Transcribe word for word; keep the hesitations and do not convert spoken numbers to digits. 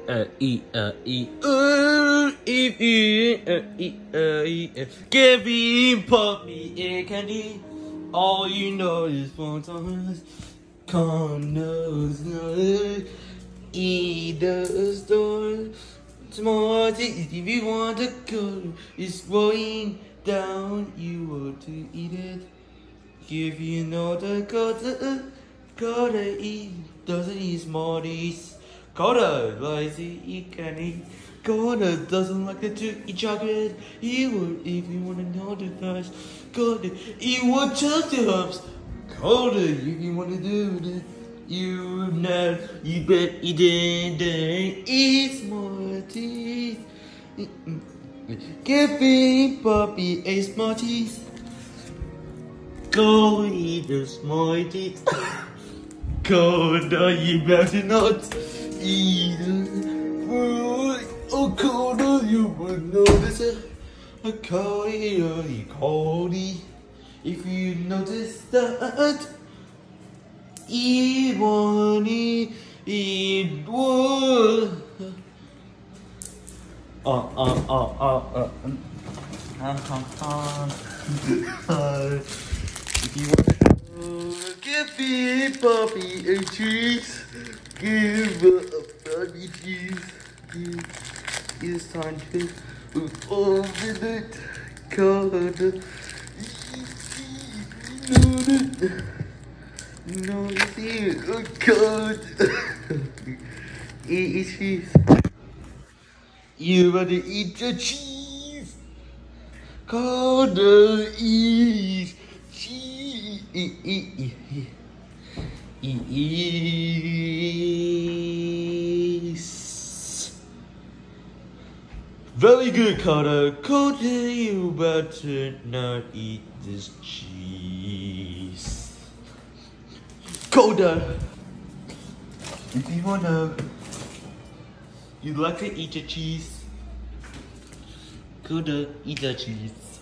uh, e, uh, e, uh, e, e, uh, e, uh, e, uh, Kevin, puppy, and candy. All you know is one time. Condos, no, eat the store. Tomorrow, if you want to go, it's rolling down. You want to eat it. If you know the Kodah, Kodah eat, doesn't eat Smarties. Kodah likes to eat candy. Kodah doesn't like to eat chocolate. He would, if you want to know the first. Kodah, he would chocolate hubs. Kodah, if you want to do it, you know, you bet you didn't eat Smarties. Give me puppy a Smarties. Go eat the Smarties. Kodah, you better not eat it. Oh, Kodah, you would notice it. Cody, Cody, if you notice that, it won't eat, it would. Oh, oh, oh, oh, oh. If you want to give me puppy a cheese, give a puppy cheese. Give, it's time to open it. Kodah. No, see, oh God. Eat cheese. You better eat the cheese. Kodah, eat cheese. Eat, eat, eat, eat. Eat, eat. Very good, Kodah. Kodah, you better not eat this cheese. Kodah, if you wanna, you'd like to eat the cheese. Kodah, eat the cheese.